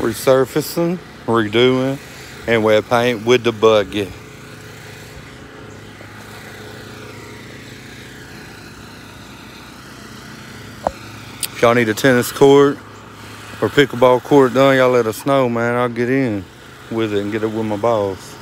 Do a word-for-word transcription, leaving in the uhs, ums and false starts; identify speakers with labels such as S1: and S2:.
S1: resurfacing, redoing, and wet paint with the buggy. If y'all need a tennis court or pickleball court done, y'all let us know, man. I'll get in with it and get it with my balls.